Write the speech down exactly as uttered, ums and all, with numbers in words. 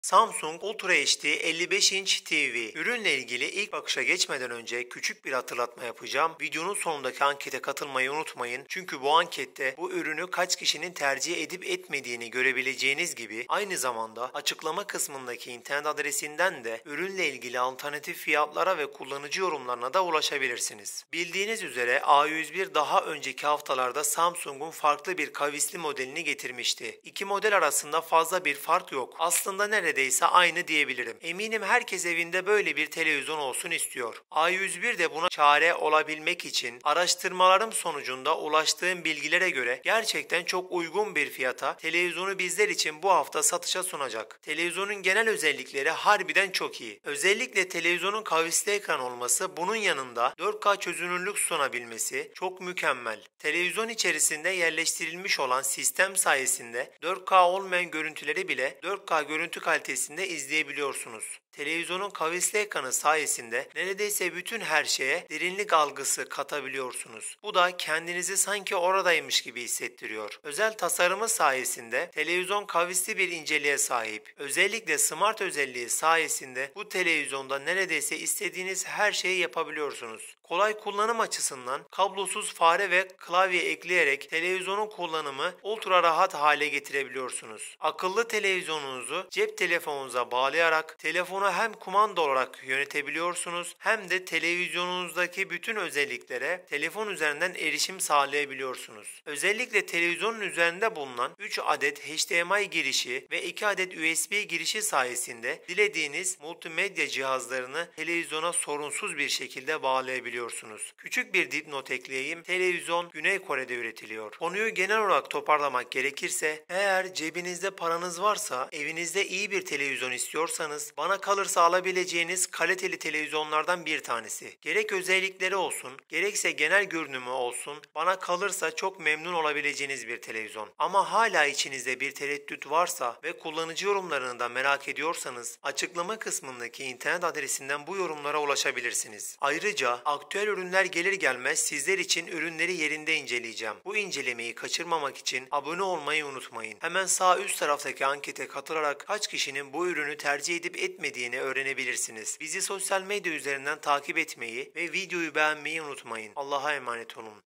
Samsung Ultra H D elli beş inç T V. Ürünle ilgili ilk bakışa geçmeden önce küçük bir hatırlatma yapacağım. Videonun sonundaki ankete katılmayı unutmayın. Çünkü bu ankette bu ürünü kaç kişinin tercih edip etmediğini görebileceğiniz gibi aynı zamanda açıklama kısmındaki internet adresinden de ürünle ilgili alternatif fiyatlara ve kullanıcı yorumlarına da ulaşabilirsiniz. Bildiğiniz üzere A yüz bir daha önceki haftalarda Samsung'un farklı bir kavisli modelini getirmişti. İki model arasında fazla bir fark yok. Aslında neredeyse Neredeyse aynı diyebilirim. Eminim herkes evinde böyle bir televizyon olsun istiyor. A yüz bir de buna çare olabilmek için araştırmalarım sonucunda ulaştığım bilgilere göre gerçekten çok uygun bir fiyata televizyonu bizler için bu hafta satışa sunacak. Televizyonun genel özellikleri harbiden çok iyi. Özellikle televizyonun kavisli ekran olması, bunun yanında dört K çözünürlük sunabilmesi çok mükemmel. Televizyon içerisinde yerleştirilmiş olan sistem sayesinde dört K olmayan görüntüleri bile dört K görüntü kalitesi kalitesinde izleyebiliyorsunuz. Televizyonun kavisli ekranı sayesinde neredeyse bütün her şeye derinlik algısı katabiliyorsunuz. Bu da kendinizi sanki oradaymış gibi hissettiriyor. Özel tasarımı sayesinde televizyon kavisli bir inceliğe sahip. Özellikle smart özelliği sayesinde bu televizyonda neredeyse istediğiniz her şeyi yapabiliyorsunuz. Kolay kullanım açısından kablosuz fare ve klavye ekleyerek televizyonun kullanımı ultra rahat hale getirebiliyorsunuz. Akıllı televizyonunuzu cep telefonunuza bağlayarak telefonu hem kumanda olarak yönetebiliyorsunuz hem de televizyonunuzdaki bütün özelliklere telefon üzerinden erişim sağlayabiliyorsunuz. Özellikle televizyonun üzerinde bulunan üç adet H D M I girişi ve iki adet U S B girişi sayesinde dilediğiniz multimedya cihazlarını televizyona sorunsuz bir şekilde bağlayabiliyorsunuz. Küçük bir dipnot ekleyeyim. Televizyon Güney Kore'de üretiliyor. Konuyu genel olarak toparlamak gerekirse, eğer cebinizde paranız varsa, evinizde iyi bir televizyon istiyorsanız, bana kalırsa alabileceğiniz kaliteli televizyonlardan bir tanesi. Gerek özellikleri olsun, gerekse genel görünümü olsun, bana kalırsa çok memnun olabileceğiniz bir televizyon. Ama hala içinizde bir tereddüt varsa ve kullanıcı yorumlarını da merak ediyorsanız, açıklama kısmındaki internet adresinden bu yorumlara ulaşabilirsiniz. Ayrıca aktüel ürünler gelir gelmez sizler için ürünleri yerinde inceleyeceğim. Bu incelemeyi kaçırmamak için abone olmayı unutmayın. Hemen sağ üst taraftaki ankete katılarak kaç kişinin bu ürünü tercih edip etmediğini öğrenebilirsiniz. Bizi sosyal medya üzerinden takip etmeyi ve videoyu beğenmeyi unutmayın. Allah'a emanet olun.